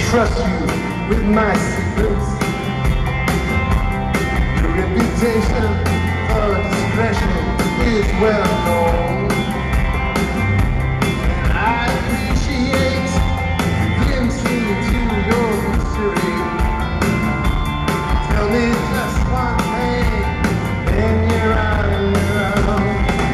trust you with my secrets. Your reputation for discretion is well known. And I appreciate the glimpse into your mystery. Tell me just one thing, and you're out and around.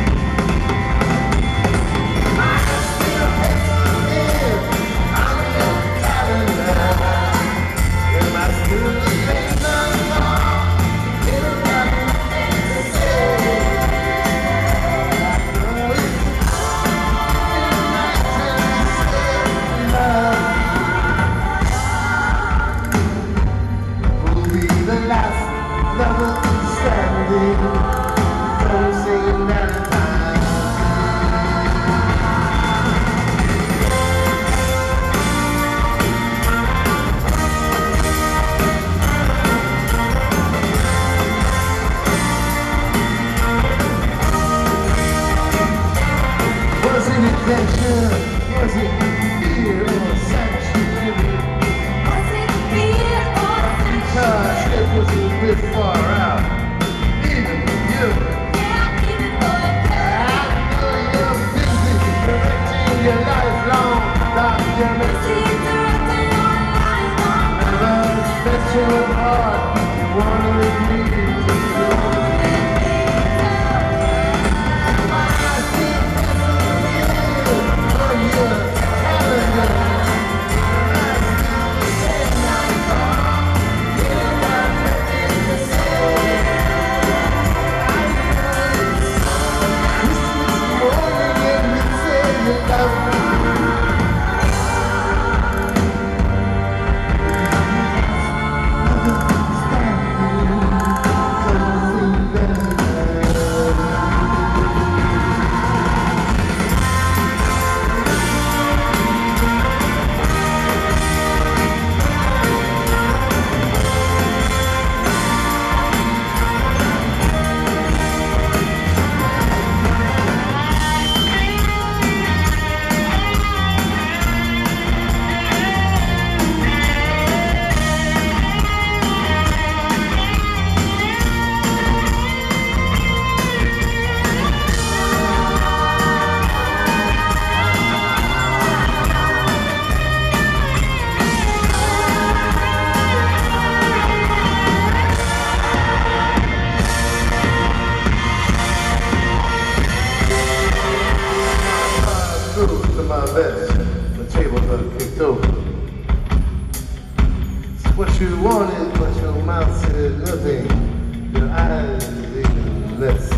Adventure, was it fear or sanctuary? Was it fear or Because sanctuary? it was a bit far out, even for you. Yeah, even for I know you're busy directing your lifelong documentary. directing your lifelong Never bet you apart, you wanna agree to do. To my best, the table got kicked over. What you wanted, but your mouth said nothing. Your eyes even less.